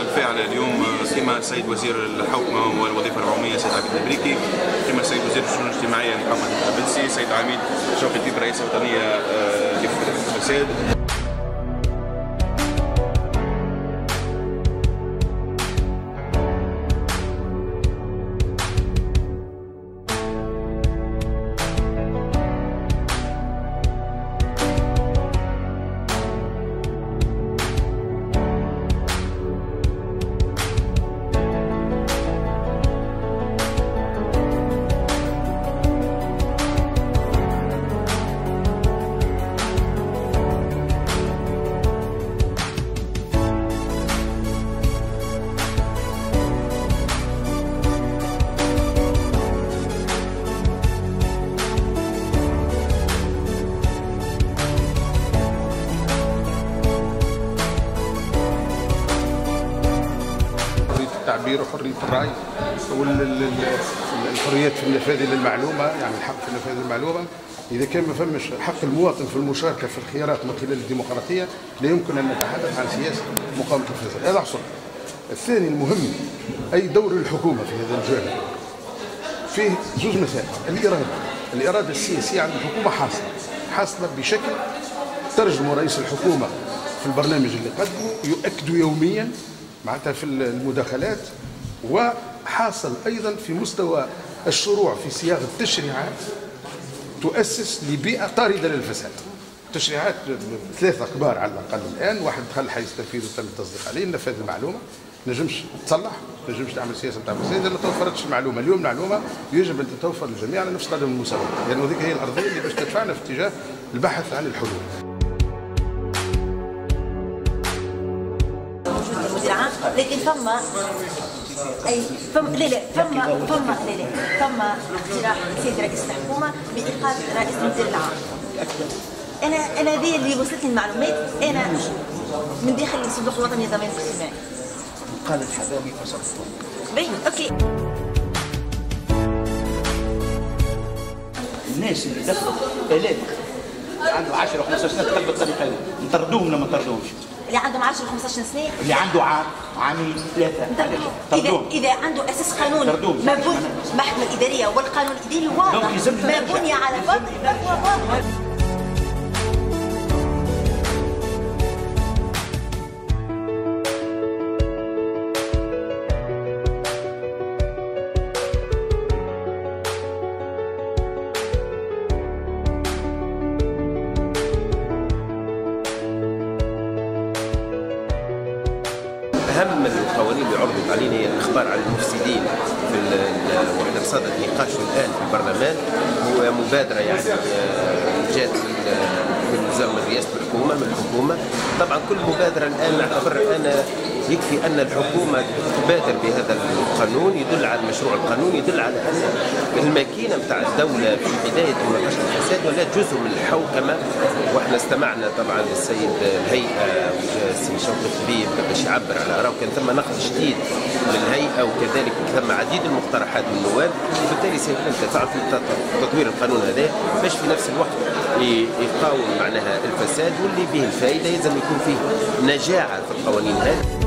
الفاعله اليوم كما السيد وزير الحوكمه والوظيفه العموميه سيد عبد البريكي، كما السيد وزير الشؤون الاجتماعيه محمد القبلسي، السيد عميد شوقي الديب رئيس الوطنيه لمكافحه الفساد. التعبير وحرية الرأي والحريات في النفاذ للمعلومة، يعني الحق في النفاذ للمعلومة. إذا كان ما فمش حق المواطن في المشاركة في الخيارات من خلال الديمقراطية لا يمكن أن نتحدث عن سياسة مقاومة الفساد. هذا حصل. الثاني المهم أي دور الحكومة في هذا الجانب. فيه زوج مسائل. الإرادة السياسية عند الحكومة حاصلة بشكل ترجم رئيس الحكومة في البرنامج اللي قدمه يؤكد يوميا معناتها في المداخلات، وحاصل ايضا في مستوى الشروع في صياغه تشريعات تؤسس لبيئه طارده للفساد. تشريعات ثلاثه كبار على الاقل الان، واحد دخل حيز تنفيذ وتم التصديق عليه، نفاذ المعلومه، نجمش تصلح، نجمش تعمل سياسه نتاع الفساد اذا ما توفرتش المعلومه. اليوم المعلومه يجب ان تتوفر للجميع على نفس قدم المساواه، لان هذيك هي الارضيه اللي باش تدفعنا في اتجاه البحث عن الحلول. لكن ثم اقتراح سيد رئيس الحكومه بايقاف رئيس المدير العام. انا هذه اللي وصلتني المعلومات، انا من داخل الصندوق الوطني للضمان الاجتماعي. قال الحبابي فصلت. باهي اوكي. الناس اللي دخلوا الاف عنده 10 و15 سنه تقلب بالطريقه هذه، نطردوهم ولا ما نطردوهمش؟ اللي عندهم 10 و15 سنه، اللي عنده عام عامين ثلاثه، اذا عنده اساس قانوني مبني المحكمه الاداريه والقانون الاداري واضح ما بني على باطل فهو باطل. أهم القوانين اللي عرضت علينا هي الإخبار عن المفسدين وإحنا بصدد نقاشه الآن في البرلمان. هو مبادرة يعني جات من وزارة رئاسة الحكومة. طبعا كل مبادرة الآن نعتبر أنا يكفي أن الحكومة تبادر بهذا القانون، يدل على المشروع القانون، يدل على أن الماكينة نتاع الدولة في بداية مناقشة الفساد ولا جزء من الحوكمة. واحنا استمعنا طبعا للسيد الهيئة والسي شوقي الديب باش يعبر على آراءه، وكان ثم نقد شديد من الهيئة وكذلك ثم عديد المقترحات من النواب، وبالتالي سيكون تفاعل في تطوير القانون هذا باش في نفس الوقت يقاوم معناها الفساد، واللي به الفائدة يلزم يكون فيه نجاعة في القوانين هذه.